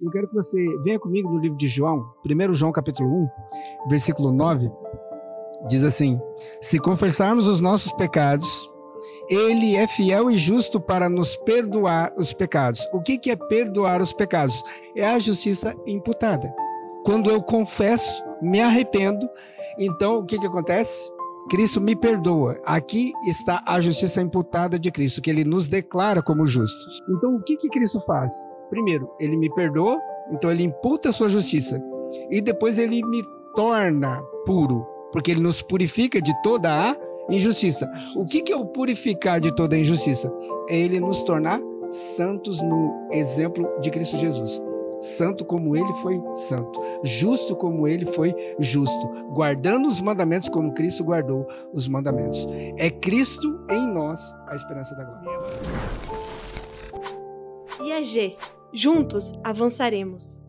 Eu quero que você venha comigo no livro de João, 1 João capítulo 1, versículo 9, diz assim: se confessarmos os nossos pecados, Ele é fiel e justo para nos perdoar os pecados. O que é perdoar os pecados? É a justiça imputada. Quando eu confesso, me arrependo, então o que acontece? Cristo me perdoa. Aqui está a justiça imputada de Cristo, que Ele nos declara como justos. Então o que Cristo faz? Primeiro, Ele me perdoa, então Ele imputa a sua justiça. E depois Ele me torna puro, porque Ele nos purifica de toda a injustiça. O que é o purificar de toda a injustiça? É Ele nos tornar santos no exemplo de Cristo Jesus. Santo como Ele foi santo, justo como Ele foi justo, guardando os mandamentos como Cristo guardou os mandamentos. É Cristo em nós a esperança da glória. IAG, juntos avançaremos.